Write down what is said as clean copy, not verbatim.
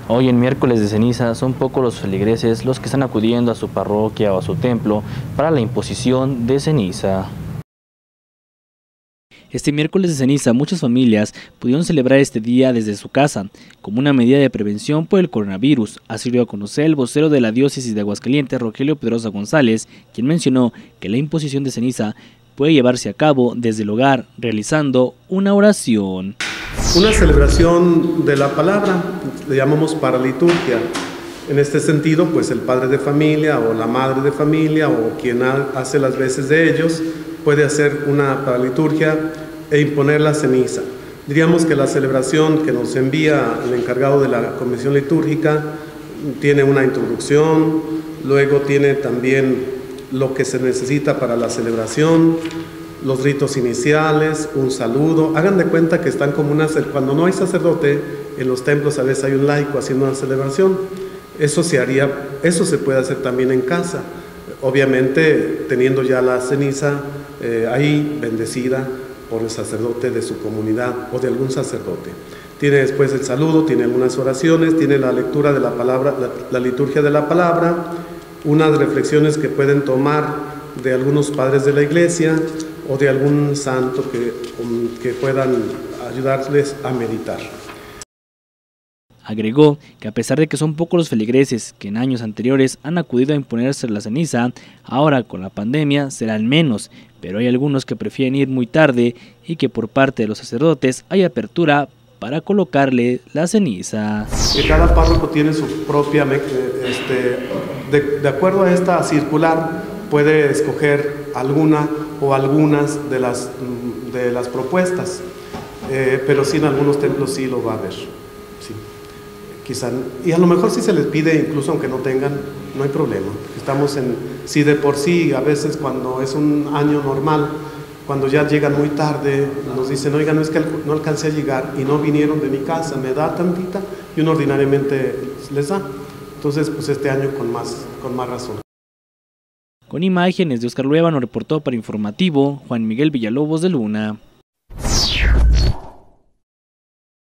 Hoy en miércoles de ceniza son pocos los feligreses los que están acudiendo a su parroquia o a su templo para la imposición de ceniza. Este miércoles de ceniza muchas familias pudieron celebrar este día desde su casa, como una medida de prevención por el coronavirus. Así lo dio a conocer el vocero de la diócesis de Aguascalientes, Rogelio Pedrosa González, quien mencionó que la imposición de ceniza puede llevarse a cabo desde el hogar, realizando una oración. Una celebración de la palabra, le llamamos paraliturgia. En este sentido, pues el padre de familia o la madre de familia o quien hace las veces de ellos puede hacer una paraliturgia e imponer la ceniza. Diríamos que la celebración que nos envía el encargado de la comisión litúrgica tiene una introducción, luego tiene también lo que se necesita para la celebración, los ritos iniciales, un saludo. Hagan de cuenta que están como cuando no hay sacerdote, en los templos a veces hay un laico haciendo una celebración. Eso se puede hacer también en casa, obviamente teniendo ya la ceniza ahí bendecida por el sacerdote de su comunidad o de algún sacerdote. Tiene después el saludo, tiene algunas oraciones, tiene la lectura de la palabra, la liturgia de la palabra, unas reflexiones que pueden tomar de algunos padres de la iglesia o de algún santo que puedan ayudarles a meditar. Agregó que a pesar de que son pocos los feligreses que en años anteriores han acudido a imponerse la ceniza, ahora con la pandemia serán menos, pero hay algunos que prefieren ir muy tarde y que por parte de los sacerdotes hay apertura para colocarle la ceniza. Que cada párroco tiene su propia, de acuerdo a esta circular, puede escoger alguna o algunas de las propuestas, pero sí en algunos templos sí lo va a haber. Sí. Quizá, y a lo mejor si se les pide, incluso aunque no tengan, no hay problema. Si de por sí, a veces cuando es un año normal, cuando ya llegan muy tarde, nos dicen, oiga, no es que no alcancé a llegar y no vinieron de mi casa, me da tantita, y uno ordinariamente les da. Entonces, pues este año con más razón. Con imágenes de Oscar Luevano reportó para Informativo Juan Miguel Villalobos de Luna.